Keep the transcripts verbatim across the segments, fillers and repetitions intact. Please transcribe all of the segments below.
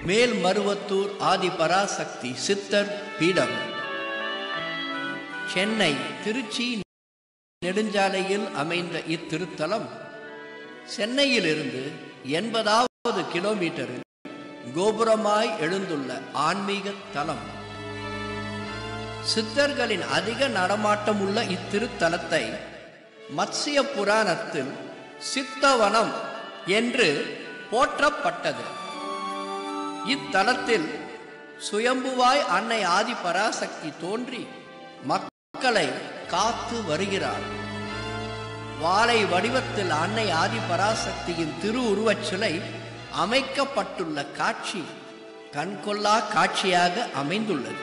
மேல்மருவத்தூர் ஆதிபராசக்தி சித்தர் பீடம். சென்னை திருச்சி நெடுஞ்சாலையில் அமைந்த இத்திருத்தலம் சென்னையிலிருந்து எண்பதாவது கிலோமீட்டரில் கோபுரமாய் எழுந்துள்ள ஆன்மீக தலம். சித்தர்களின் அதிக நடமாட்டம் உள்ள இத்திருத்தலத்தை மத்ஸ்ய புராணத்தில் சித்தவனம் என்று போற்றப்பட்டது. இத்தலத்தில் சுயம்புவாய் அன்னை ஆதிபராசக்தி தோன்றி மக்களை காத்து வருகிறார். வாழை வடிவத்தில் அன்னை ஆதிபராசக்தியின் திருவுருவச் சிலை அமைக்கப்பட்டுள்ள காட்சி கண்கொள்ளா காட்சியாக அமைந்துள்ளது.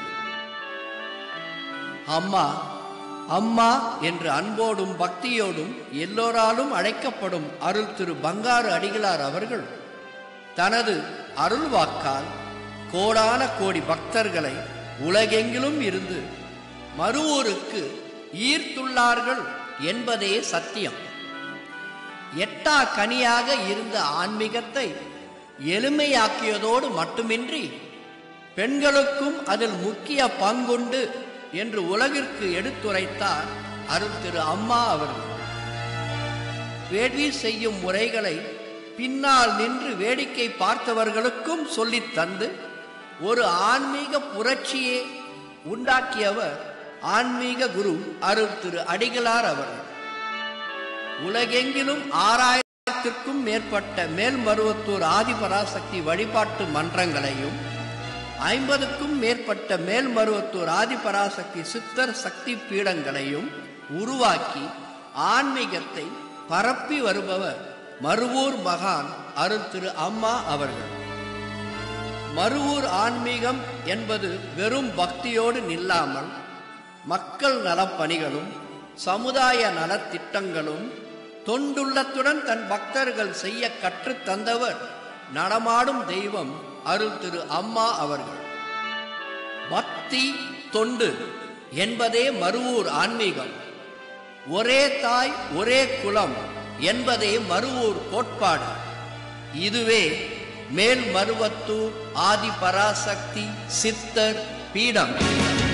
அம்மா அம்மா என்று அன்போடும் பக்தியோடும் எல்லோராலும் அழைக்கப்படும் அருள் திரு பங்காரு அடிகளார் அவர்கள் தனது அருள்வாக்கால் கோடான கோடி பக்தர்களை உலகெங்கிலும் இருந்து மருவூருக்கு ஈர்த்துள்ளார்கள் என்பதே சத்தியம். எட்டா கனியாக இருந்த ஆன்மீகத்தை எளிமையாக்கியதோடு மட்டுமின்றி பெண்களுக்கும் அதில் முக்கிய பங்குண்டு என்று உலகிற்கு எடுத்துரைத்தார் அருள் திரு அம்மா அவர்கள். வேள்வி செய்யும் முறைகளை பின்னால் நின்று வேடிக்கை பார்த்தவர்களுக்கும் சொல்லித் தந்து ஒரு ஆன்மீக புரட்சியை உண்டாக்கியவர் ஆன்மீக குரு அருள் திரு அடிகளார் அவர்கள். உலகெங்கிலும் ஆறாயிரத்திற்கும் மேற்பட்ட மேல்மருவத்தூர் ஆதிபராசக்தி வழிபாட்டு மன்றங்களையும் ஐம்பதுக்கும் மேற்பட்ட மேல்மருவத்தூர் ஆதிபராசக்தி சித்தர் சக்தி பீடங்களையும் உருவாக்கி ஆன்மீகத்தை பரப்பி வருபவர் மருவூர் மகான் அருள் திரு அம்மா அவர்கள். மருவூர் ஆன்மீகம் என்பது வெறும் பக்தியோடு நில்லாமல் மக்கள் நலப்பணிகளும் சமுதாய நலத்திட்டங்களும் தொண்டுள்ளத்துடன் தன் பக்தர்கள் செய்ய கற்றுத் தந்தவர் நடமாடும் தெய்வம் அருள் திரு அம்மா அவர்கள். பக்தி தொண்டு என்பதே மருவூர் ஆன்மீகம். ஒரே தாய் ஒரே குலம் என்பதே மருவூர் கோட்பாடு. இதுவே மேல்மருவத்தூர் ஆதிபராசக்தி சித்தர் பீடம்.